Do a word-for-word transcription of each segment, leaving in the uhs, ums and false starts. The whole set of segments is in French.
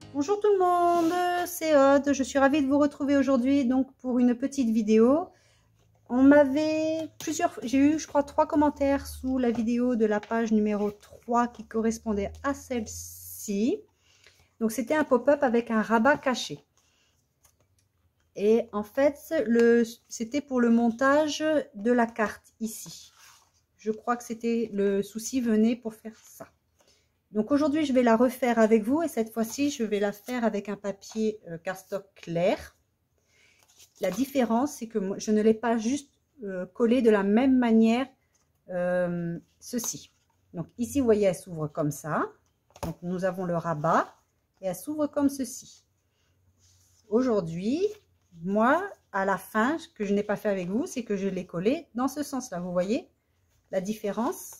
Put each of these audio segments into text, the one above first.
Bonjour tout le monde, c'est Aude, je suis ravie de vous retrouver aujourd'hui donc pour une petite vidéo. On m'avait plusieurs, j'ai eu je crois trois commentaires sous la vidéo de la page numéro trois qui correspondait à celle-ci. Donc c'était un pop-up avec un rabat caché. Et en fait, c'était pour le montage de la carte ici. Je crois que c'était le souci venait pour faire ça. Donc aujourd'hui, je vais la refaire avec vous et cette fois-ci, je vais la faire avec un papier euh, cardstock clair. La différence, c'est que moi, je ne l'ai pas juste euh, collé de la même manière euh, ceci. Donc ici, vous voyez, elle s'ouvre comme ça. Donc nous avons le rabat et elle s'ouvre comme ceci. Aujourd'hui, moi, à la fin, ce que je n'ai pas fait avec vous, c'est que je l'ai collé dans ce sens-là. Vous voyez la différence?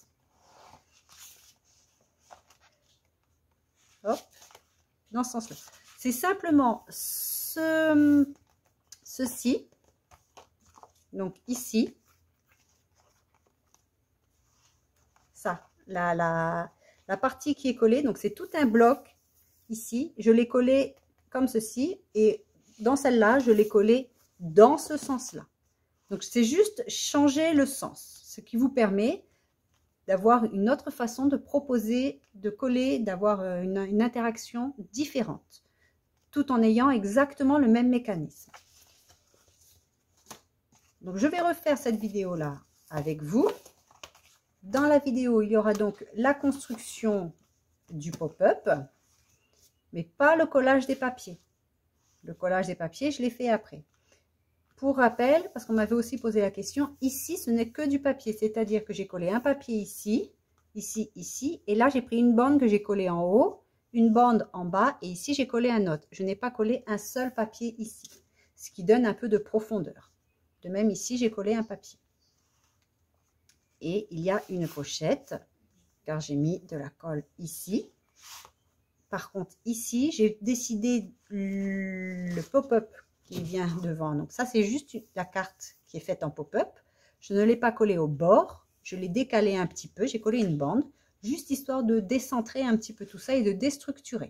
Hop, dans ce sens-là. C'est simplement ce, ceci, donc ici, ça, la, la, la partie qui est collée, donc c'est tout un bloc ici, je l'ai collé comme ceci, et dans celle-là, je l'ai collé dans ce sens-là. Donc c'est juste changer le sens, ce qui vous permet d'avoir une autre façon de proposer, de coller, d'avoir une, une interaction différente, tout en ayant exactement le même mécanisme. Donc je vais refaire cette vidéo-là avec vous. Dans la vidéo, il y aura donc la construction du pop-up, mais pas le collage des papiers. Le collage des papiers, je l'ai fait après. Pour rappel, parce qu'on m'avait aussi posé la question, ici, ce n'est que du papier. C'est-à-dire que j'ai collé un papier ici, ici, ici. Et là, j'ai pris une bande que j'ai collée en haut, une bande en bas. Et ici, j'ai collé un autre. Je n'ai pas collé un seul papier ici. Ce qui donne un peu de profondeur. De même, ici, j'ai collé un papier. Et il y a une pochette, car j'ai mis de la colle ici. Par contre, ici, j'ai décidé le pop-up qui vient devant. Donc ça, c'est juste la carte qui est faite en pop-up. Je ne l'ai pas collée au bord. Je l'ai décalé un petit peu. J'ai collé une bande, juste histoire de décentrer un petit peu tout ça et de déstructurer.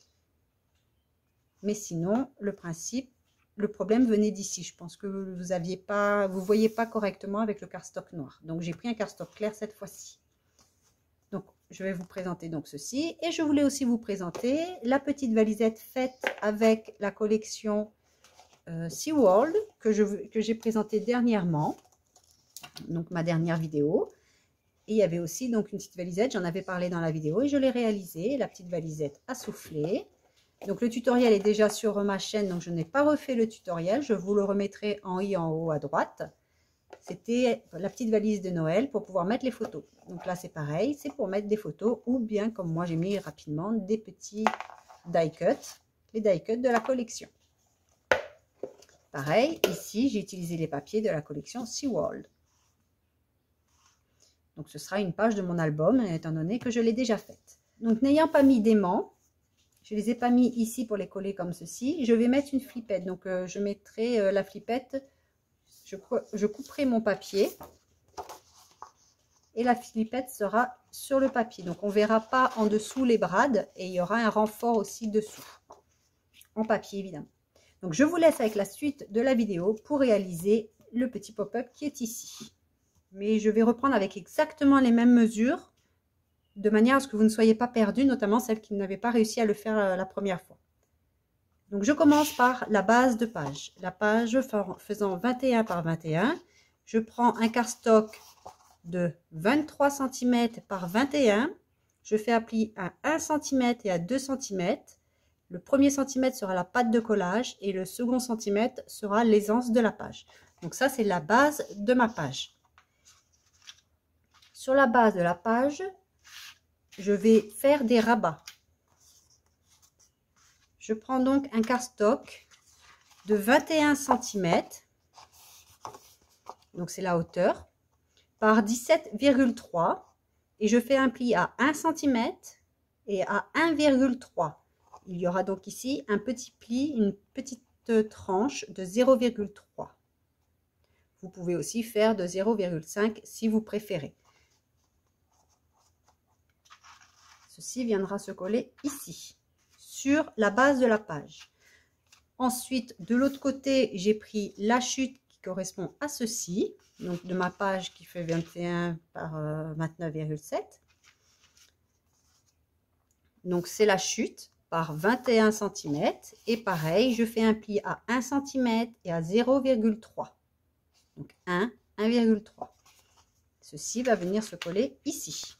Mais sinon, le principe, le problème venait d'ici. Je pense que vous aviez pas, vous voyez pas correctement avec le cardstock noir. Donc j'ai pris un cardstock clair cette fois-ci. Donc je vais vous présenter donc ceci. Et je voulais aussi vous présenter la petite valisette faite avec la collection Euh, SeaWorld que je que j'ai présenté dernièrement, donc ma dernière vidéo. Et il y avait aussi donc une petite valisette, j'en avais parlé dans la vidéo et je l'ai réalisée, la petite valisette à souffler. Donc le tutoriel est déjà sur ma chaîne, donc je n'ai pas refait le tutoriel, je vous le remettrai en i en haut à droite. C'était la petite valise de Noël pour pouvoir mettre les photos. Donc là c'est pareil, c'est pour mettre des photos ou bien comme moi j'ai mis rapidement des petits die cuts, les die cuts de la collection. Pareil, ici, j'ai utilisé les papiers de la collection SeaWorld. Donc, ce sera une page de mon album, étant donné que je l'ai déjà faite. Donc, n'ayant pas mis d'aimants, je ne les ai pas mis ici pour les coller comme ceci. Je vais mettre une flippette. Donc, euh, je mettrai euh, la flippette, je, je couperai mon papier. Et la flippette sera sur le papier. Donc, on ne verra pas en dessous les brades. Et il y aura un renfort aussi dessous. En papier, évidemment. Donc, je vous laisse avec la suite de la vidéo pour réaliser le petit pop-up qui est ici. Mais je vais reprendre avec exactement les mêmes mesures, de manière à ce que vous ne soyez pas perdus, notamment celles qui n'avaient pas réussi à le faire la première fois. Donc, je commence par la base de page. La page faisant vingt et un par vingt et un. Je prends un cardstock de vingt-trois centimètres par vingt et un. Je fais appliquer à un centimètre et à deux centimètres. Le premier centimètre sera la pâte de collage et le second centimètre sera l'aisance de la page. Donc ça, c'est la base de ma page. Sur la base de la page, je vais faire des rabats. Je prends donc un cardstock de vingt et un centimètres, donc c'est la hauteur, par dix-sept virgule trois et je fais un pli à un centimètre et à un virgule trois. Il y aura donc ici un petit pli, une petite tranche de zéro virgule trois. Vous pouvez aussi faire de zéro virgule cinq si vous préférez. Ceci viendra se coller ici, sur la base de la page. Ensuite, de l'autre côté, j'ai pris la chute qui correspond à ceci, donc de ma page qui fait vingt et un par vingt-neuf virgule sept. Donc c'est la chute par vingt et un centimètres. Et pareil, je fais un pli à un centimètre et à zéro virgule trois. Donc un, un virgule trois. Ceci va venir se coller ici.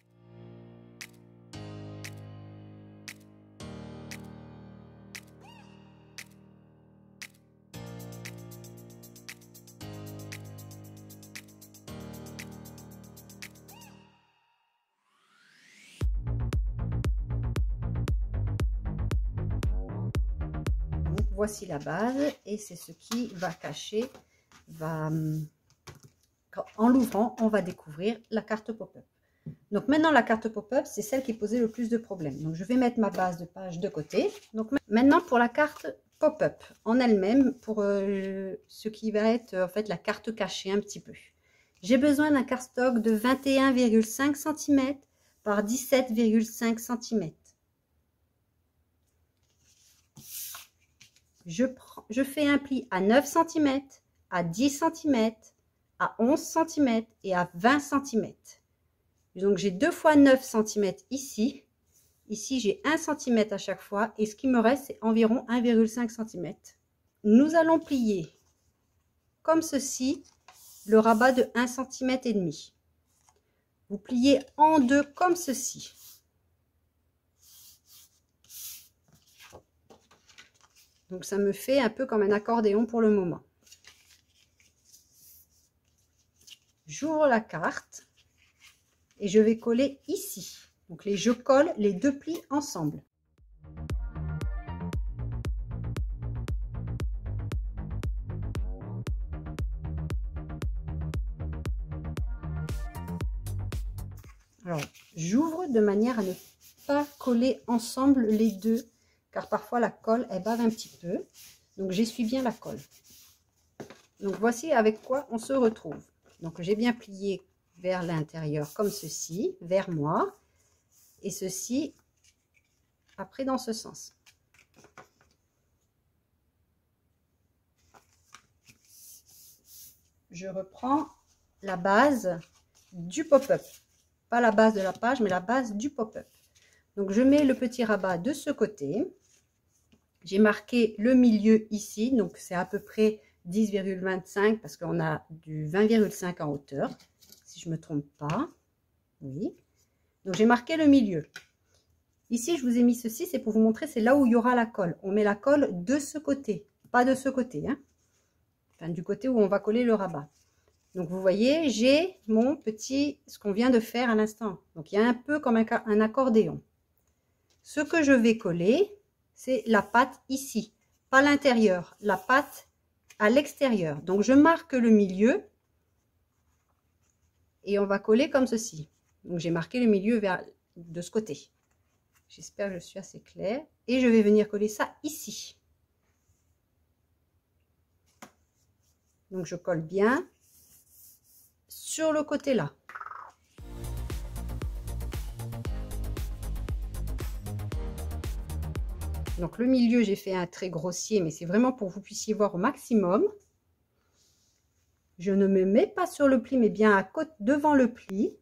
Voici la base et c'est ce qui va cacher, va, en l'ouvrant, on va découvrir la carte pop-up. Donc maintenant la carte pop-up, c'est celle qui posait le plus de problèmes. Donc je vais mettre ma base de page de côté. Donc maintenant pour la carte pop-up en elle-même, pour euh, ce qui va être en fait la carte cachée un petit peu. J'ai besoin d'un cardstock de vingt et un virgule cinq centimètres par dix-sept virgule cinq centimètres. Je, prends, je fais un pli à neuf centimètres, à dix centimètres, à onze centimètres et à vingt centimètres. Donc j'ai deux fois neuf centimètres ici. Ici j'ai un centimètre à chaque fois et ce qui me reste c'est environ un virgule cinq centimètres. Nous allons plier comme ceci le rabat de un centimètre et demi. Vous pliez en deux comme ceci. Donc ça me fait un peu comme un accordéon pour le moment. J'ouvre la carte et je vais coller ici. Donc les, je colle les deux plis ensemble. Alors j'ouvre de manière à ne pas coller ensemble les deux, car parfois la colle elle bave un petit peu. Donc j'essuie bien la colle. Donc voici avec quoi on se retrouve. Donc j'ai bien plié vers l'intérieur comme ceci, vers moi, et ceci après dans ce sens. Je reprends la base du pop-up, pas la base de la page, mais la base du pop-up. Donc je mets le petit rabat de ce côté. J'ai marqué le milieu ici, donc c'est à peu près dix virgule vingt-cinq parce qu'on a du vingt virgule cinq en hauteur, si je ne me trompe pas. Oui. Donc j'ai marqué le milieu. Ici, je vous ai mis ceci, c'est pour vous montrer, c'est là où il y aura la colle. On met la colle de ce côté, pas de ce côté, hein. Enfin, du côté où on va coller le rabat. Donc vous voyez, j'ai mon petit, ce qu'on vient de faire à l'instant. Donc il y a un peu comme un, un accordéon. Ce que je vais coller, c'est la patte ici, pas l'intérieur, la patte à l'extérieur. Donc je marque le milieu et on va coller comme ceci. Donc j'ai marqué le milieu vers de ce côté. J'espère que je suis assez claire. Et je vais venir coller ça ici. Donc je colle bien sur le côté là. Donc le milieu, j'ai fait un trait grossier, mais c'est vraiment pour que vous puissiez voir au maximum. Je ne me mets pas sur le pli, mais bien à côté, devant le pli.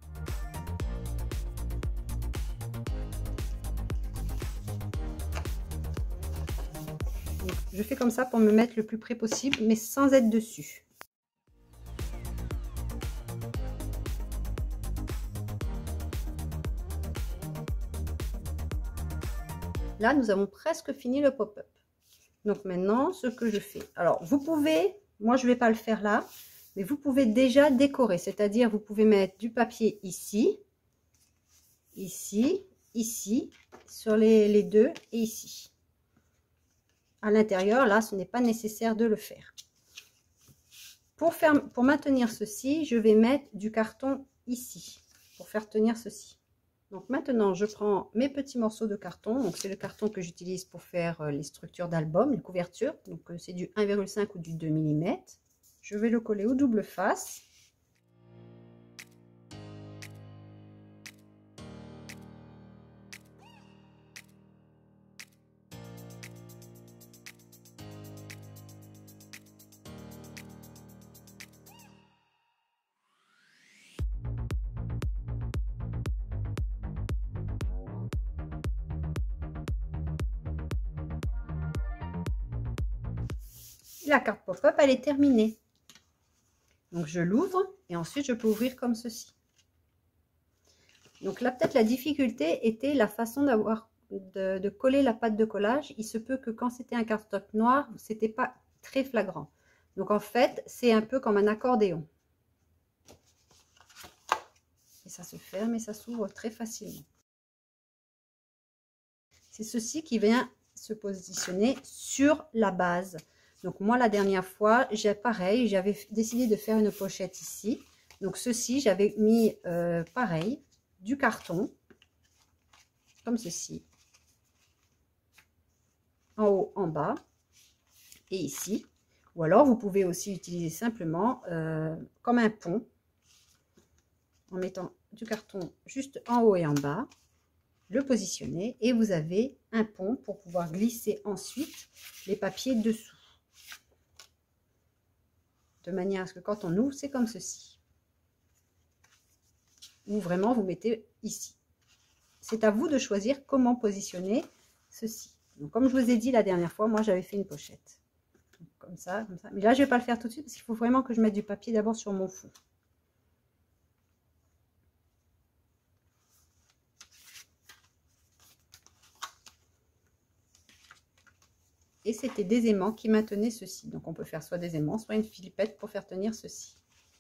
Donc, je fais comme ça pour me mettre le plus près possible, mais sans être dessus. Là, nous avons presque fini le pop-up. Donc maintenant, ce que je fais. Alors, vous pouvez, moi je ne vais pas le faire là, mais vous pouvez déjà décorer. C'est-à-dire, vous pouvez mettre du papier ici, ici, ici, sur les, les deux et ici. À l'intérieur, là, ce n'est pas nécessaire de le faire. Pour, faire. pour maintenir ceci, je vais mettre du carton ici, pour faire tenir ceci. Donc maintenant, je prends mes petits morceaux de carton. Donc c'est le carton que j'utilise pour faire les structures d'album, les couvertures. Donc c'est du un virgule cinq ou du deux millimètres. Je vais le coller au double face. ici, la carte pop-up, elle est terminée. Donc, je l'ouvre et ensuite, je peux ouvrir comme ceci. Donc là, peut-être la difficulté était la façon d'avoir de, de coller la pâte de collage. Il se peut que quand c'était un cardstock noir, c'était pas très flagrant. Donc en fait, c'est un peu comme un accordéon. Et ça se ferme et ça s'ouvre très facilement. C'est ceci qui vient se positionner sur la base. Donc moi, la dernière fois, j'ai pareil, j'avais décidé de faire une pochette ici. Donc ceci, j'avais mis euh, pareil, du carton, comme ceci, en haut, en bas, et ici. Ou alors, vous pouvez aussi utiliser simplement euh, comme un pont, en mettant du carton juste en haut et en bas, le positionner, et vous avez un pont pour pouvoir glisser ensuite les papiers dessous. De manière à ce que quand on ouvre, c'est comme ceci. Ou vraiment, vous mettez ici. C'est à vous de choisir comment positionner ceci. Donc, comme je vous ai dit la dernière fois, moi, j'avais fait une pochette. Donc, comme ça, comme ça. Mais là, je ne vais pas le faire tout de suite parce qu'il faut vraiment que je mette du papier d'abord sur mon fond. Et c'était des aimants qui maintenaient ceci. Donc, on peut faire soit des aimants, soit une filipette pour faire tenir ceci.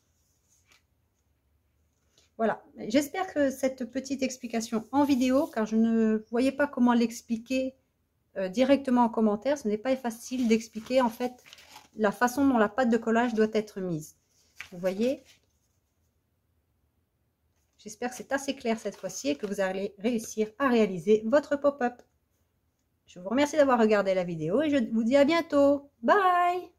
Voilà, j'espère que cette petite explication en vidéo, car je ne voyais pas comment l'expliquer euh, directement en commentaire, ce n'est pas facile d'expliquer en fait la façon dont la pâte de collage doit être mise. Vous voyez? J'espère que c'est assez clair cette fois-ci et que vous allez réussir à réaliser votre pop-up. Je vous remercie d'avoir regardé la vidéo et je vous dis à bientôt. Bye!